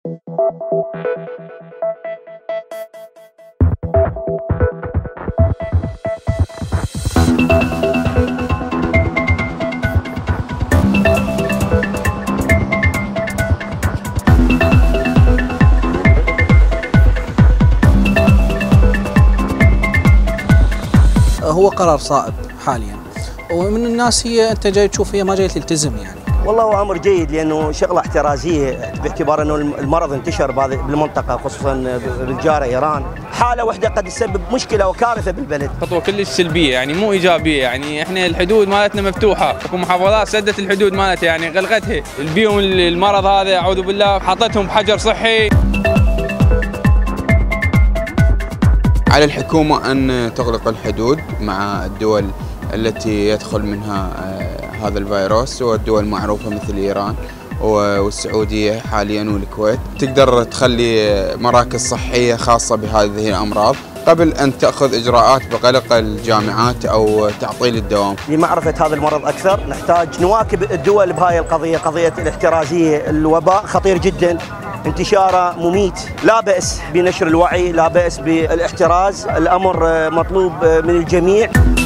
هو قرار صائب حاليا، ومن الناس انت جاي تشوف هي ما جاي تلتزم يعني. والله هو امر جيد لانه شغله احترازيه باعتبار انه المرض انتشر بالمنطقه خصوصا بالجاره ايران، حاله واحده قد تسبب مشكله وكارثه بالبلد. خطوه كلش سلبيه يعني مو ايجابيه، يعني احنا الحدود مالتنا مفتوحه، حكومه محافظات سدت الحدود مالتها يعني غلقتها، البيهم المرض هذا اعوذ بالله حطتهم بحجر صحي. على الحكومة أن تغلق الحدود مع الدول التي يدخل منها هذا الفيروس، والدول معروفة مثل إيران والسعودية حاليا والكويت. تقدر تخلي مراكز صحية خاصة بهذه الأمراض قبل أن تأخذ إجراءات بغلق الجامعات أو تعطيل الدوام. لمعرفة هذا المرض أكثر نحتاج نواكب الدول بهاي القضية، قضية الاحترازية. الوباء خطير جدا، انتشاره مميت، لا بأس بنشر الوعي، لا بأس بالاحتراز، الأمر مطلوب من الجميع.